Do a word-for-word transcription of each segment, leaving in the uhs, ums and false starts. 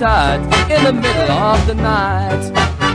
tight in the middle of the night.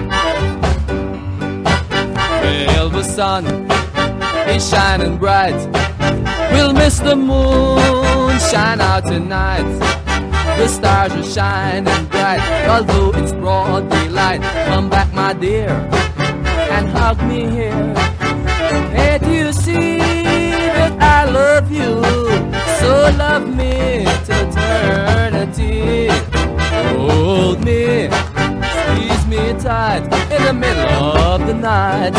Well, the sun is shining bright. We'll miss the moon, shine out tonight. The stars are shining bright, although it's broad daylight. Come back, my dear, and hug me here. Can't you see that I love you? So love me to eternity. Hold me, squeeze me tight in the middle of the night.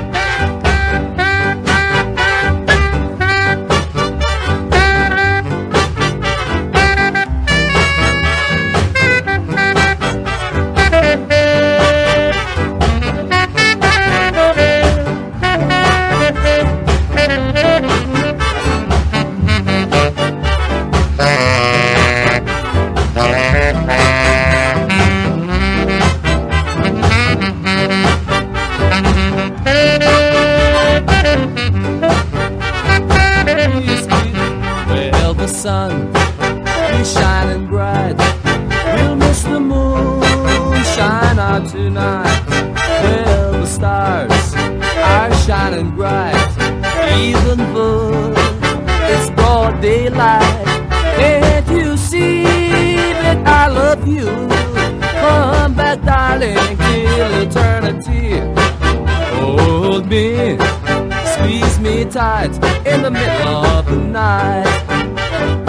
Well, the sun is shining bright. We'll miss the moon, shine out tonight. Well, the stars are shining bright, even though it's broad daylight. Can't you see that I love you? Come back, darling, till eternity. Hold me, squeeze me tight in the middle of the night.